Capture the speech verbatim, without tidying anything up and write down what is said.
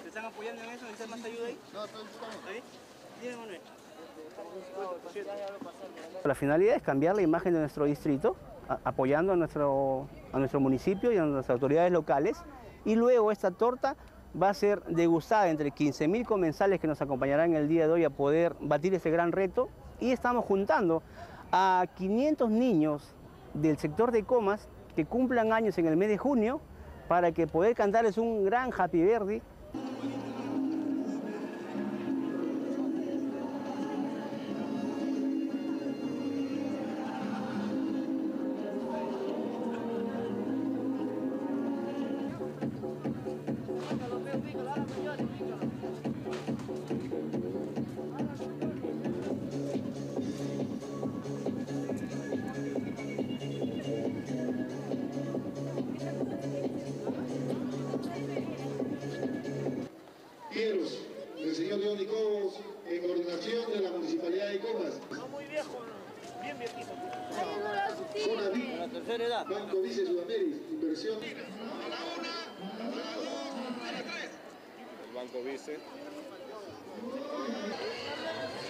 están apoyando en eso? ¿Necesitas más ayuda ahí? No, todos estamos. ¿Ahí? Dime, Manuel. La finalidad es cambiar la imagen de nuestro distrito, a, apoyando a nuestro, a nuestro municipio y a nuestras autoridades locales. Y luego esta torta va a ser degustada entre quince mil comensales que nos acompañarán el día de hoy a poder batir ese gran reto. Y estamos juntando a quinientos niños del sector de Comas que cumplan años en el mes de junio para que poder cantarles un gran Happy Birthday. El señor León y Cobos, en coordinación de la Municipalidad de Comas. No muy viejo, bien viejito. Zona V I, la tercera edad. Banco Vice Sudamérica, inversión. A la una, a la dos, a la tres. El Banco Vice.